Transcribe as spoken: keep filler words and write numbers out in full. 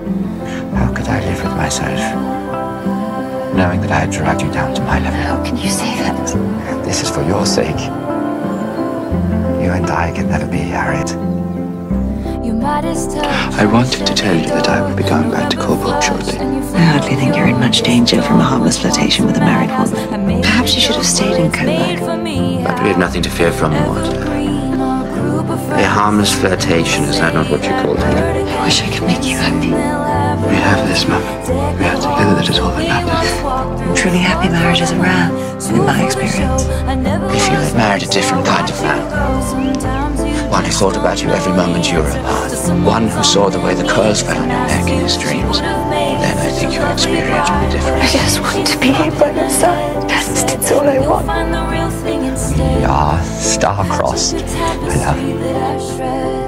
How could I live with myself, knowing that I had dragged you down to my level? How can you say that? This is for your sake. You and I can never be, Harriet. I wanted to tell you that I would be going back to Coburg shortly. I hardly think you're in much danger from a harmless flirtation with a married woman. Perhaps you should have stayed in Coburg. But we have nothing to fear from Maud. A harmless flirtation, is that not what you called it? I wish I could make you happy. We have this moment. We are together, that is all that matters. Truly happy marriages are rare, in my experience. If you had married a different kind of man, one who thought about you every moment you were apart, one who saw the way the curls fell on your neck in his dreams, then I think your experience would be different. I just want to be by your side. That's, that's all I want. We are star-crossed, my love.